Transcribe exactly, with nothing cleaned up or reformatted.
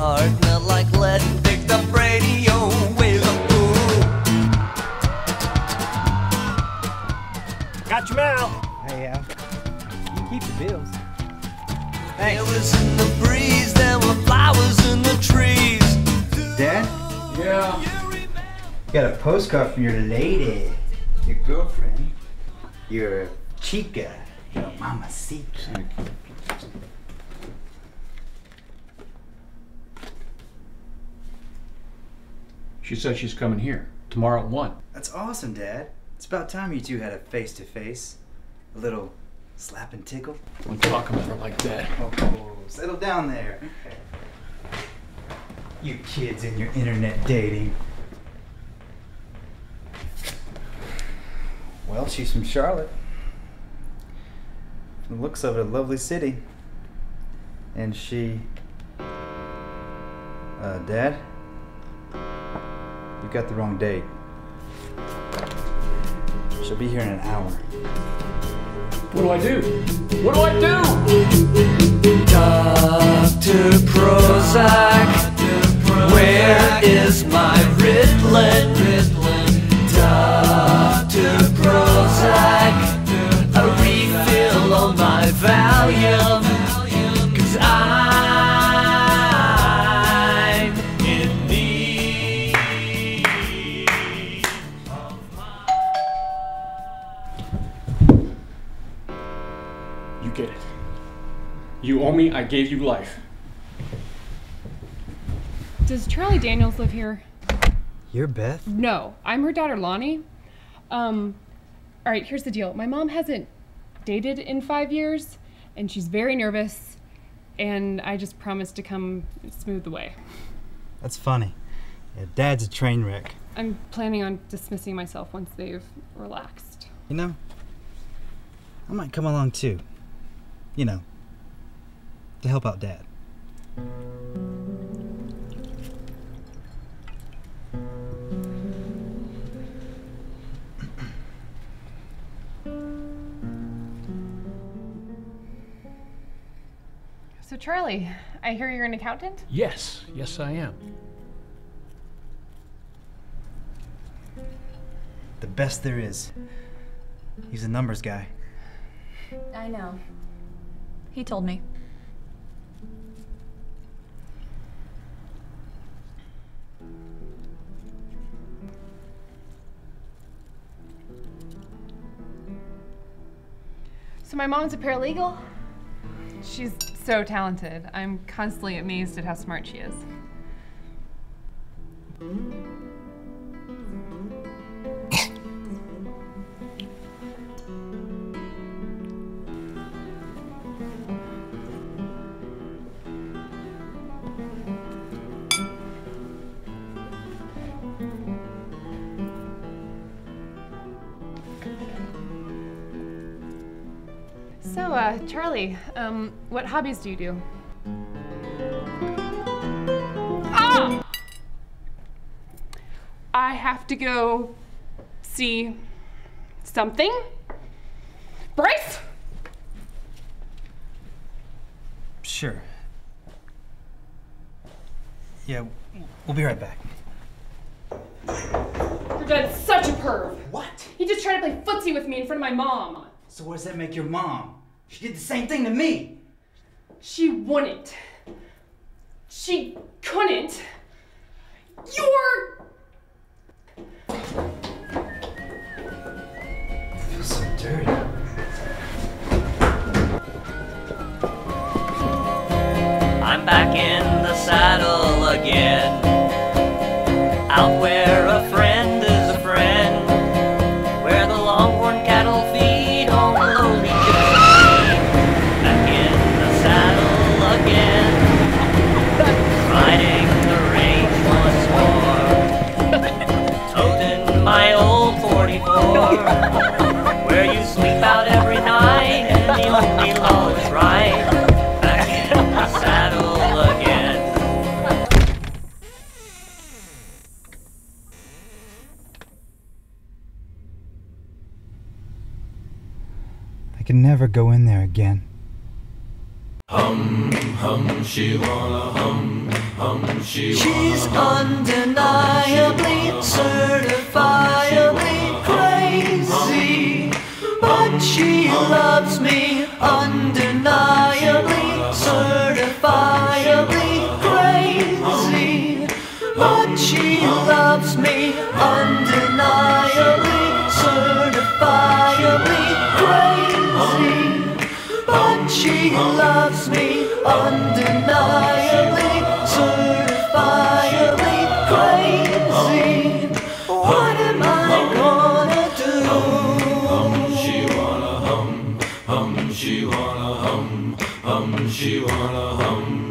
heart melt like lead and picked up radio with a boom. Got your mail. Hey, Al. You keep the bills. Thanks. It was in the breeze, there were flowers in the trees. Dad? Yeah? Got a postcard from your lady, your girlfriend, your chica, your mamacita. She said she's coming here tomorrow at one. That's awesome, Dad. It's about time you two had a face-to-face. A little slap and tickle. Don't talk about her like that. Oh, settle down there. You kids and your internet dating. Well, she's from Charlotte. From the looks of it, a lovely city. And she... Uh, Dad? You got the wrong date. She'll be here in an hour. What do I do? What do I do? Doctor Prozac, where is my Ritalin? Doctor Prozac, a refill on my Valium, 'cause I'm in need of my... You get it. You owe me, I gave you life. Does Charlie Daniels live here? You're Beth? No, I'm her daughter Lonnie. Um, all right, here's the deal. My mom hasn't dated in five years, and she's very nervous, and I just promised to come smooth the way. That's funny. Yeah, Dad's a train wreck. I'm planning on dismissing myself once they've relaxed. You know, I might come along too. You know, to help out Dad. So Charlie, I hear you're an accountant? Yes, yes I am. The best there is. He's a numbers guy. I know. He told me. So my mom's a paralegal? She's so talented. I'm constantly amazed at how smart she is. So, uh, Charlie, um, what hobbies do you do? Ah! I have to go see something? Bryce? Sure. Yeah, we'll be right back. Your dad's such a perv. What? He just tried to play footsie with me in front of my mom. So what does that make your mom? She did the same thing to me. She wouldn't. She couldn't. You're... I feel so dirty. I'm back in the saddle again, out where a friend is a friend, where the longhorn cattle feed on the lowly gypsy. Back in the saddle again, riding the range once more, toting my old forty-four, where you sleep out every night and the only law is right. Back in the saddle again. I can never go in there again. Hum, hum, she wanna hum, hum, She's undeniably, certifiably crazy, but she loves me undeniably, certifiably crazy, but she loves me undeniably, certifiably crazy, but she loves me undeniably, certifiably crazy. What am I gonna do? Hum, she wanna hum, hum, she wanna hum, hum, she wanna hum.